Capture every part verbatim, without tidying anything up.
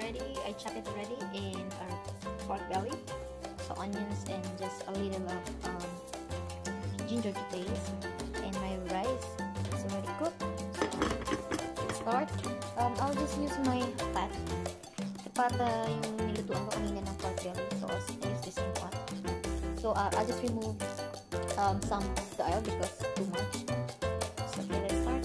already. I chop it already in our pork belly. So onions and just a little of um, ginger to taste. And my rice is already cooked. Let's start. Um, I'll just use my pot. The pot uh, yung nilutuan ko kanina ng pork belly. So I'll use this same pot. So uh, I'll just remove um, some of the oil because too much. So okay, let's start.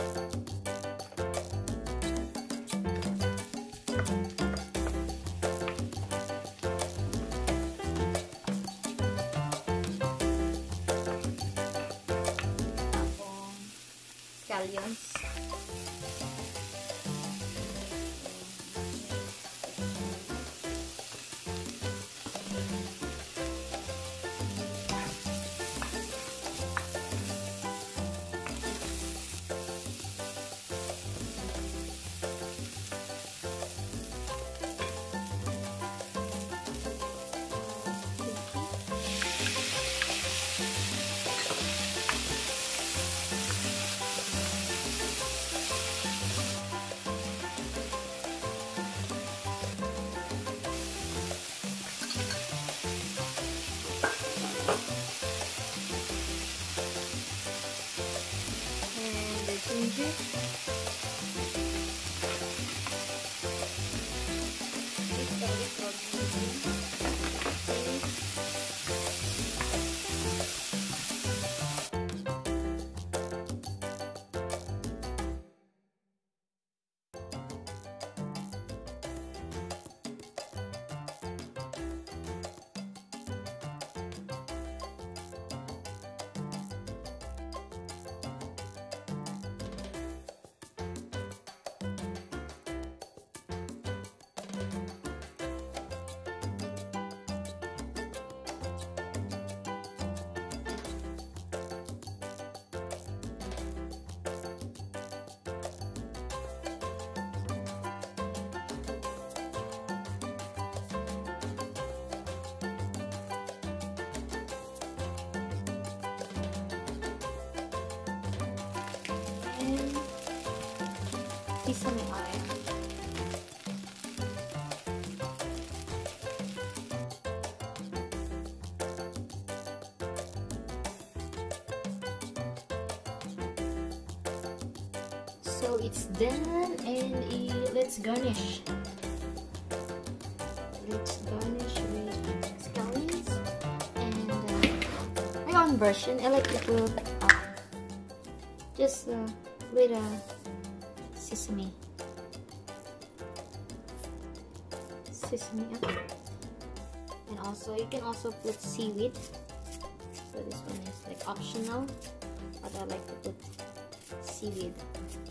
Scallions. Kimchi. Sesame oil. So it's done, and uh, let's garnish. Let's garnish with scallions. And uh, my own version, I like to put uh, just a little sesame. Sesame oil. And also, you can also put seaweed. So this one is like optional, but I like to put seaweed.